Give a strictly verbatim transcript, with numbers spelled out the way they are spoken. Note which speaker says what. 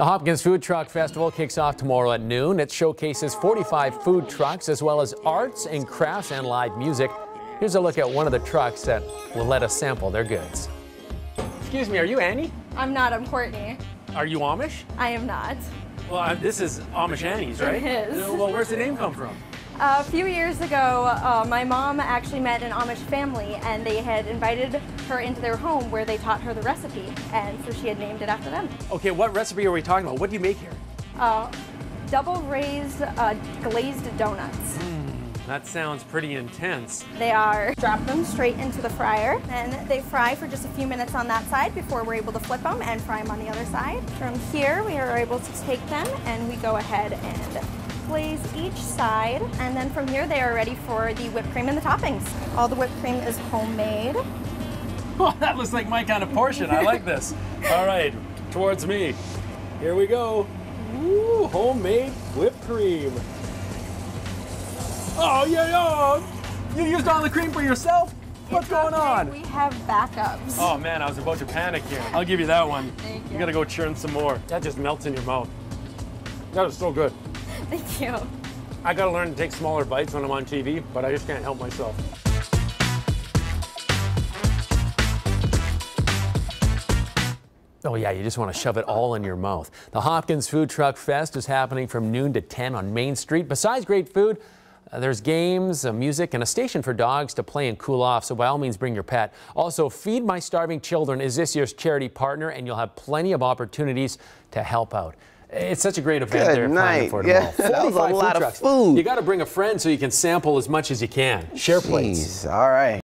Speaker 1: The Hopkins Food Truck Festival kicks off tomorrow at noon. It showcases forty-five food trucks as well as arts and crafts and live music. Here's a look at one of the trucks that will let us sample their goods. Excuse me, are you Annie?
Speaker 2: I'm not, I'm Courtney.
Speaker 1: Are you Amish?
Speaker 2: I am not.
Speaker 1: Well, uh, this is Amish Annie's, right?
Speaker 2: It is.
Speaker 1: Uh, Well, where's the name come from?
Speaker 2: A few years ago, uh, my mom actually met an Amish family and they had invited her into their home where they taught her the recipe, and so she had named it after them.
Speaker 1: Okay, what recipe are we talking about? What do you make here?
Speaker 2: Uh, double raised uh, glazed donuts.
Speaker 1: That sounds pretty intense.
Speaker 2: They are, drop them straight into the fryer and they fry for just a few minutes on that side before we're able to flip them and fry them on the other side. From here, we are able to take them and we go ahead and glaze each side, and then from here they are ready for the whipped cream and the toppings. All the whipped cream is homemade.
Speaker 1: Oh, that looks like my kind of portion. I like this. All right, towards me. Here we go. Ooh, homemade whipped cream. Oh, yeah, yeah. You used all the cream for yourself? What's
Speaker 2: It's
Speaker 1: going
Speaker 2: okay,
Speaker 1: on?
Speaker 2: We have backups.
Speaker 1: Oh, man, I was about to panic here. I'll give you that one.
Speaker 2: Thank you.
Speaker 1: You gotta go churn some more. That just melts in your mouth. That is so good.
Speaker 2: Thank you.
Speaker 1: I gotta learn to take smaller bites when I'm on T V, but I just can't help myself. Oh yeah, you just want to shove it all in your mouth. The Hopkins Food Truck Fest is happening from noon to ten on Main Street. Besides great food, uh, there's games, uh, music, and a station for dogs to play and cool off, so by all means bring your pet. Also, Feed My Starving Children is this year's charity partner, and you'll have plenty of opportunities to help out. It's such a great event.
Speaker 3: Good
Speaker 1: they're planning
Speaker 3: night.
Speaker 1: for
Speaker 3: Yeah,
Speaker 1: tomorrow.
Speaker 3: that was a
Speaker 1: forty-five
Speaker 3: lot
Speaker 1: food
Speaker 3: of
Speaker 1: trucks.
Speaker 3: food.
Speaker 1: You got to bring a friend so you can sample as much as you can. Share plates.
Speaker 3: Jeez, all right.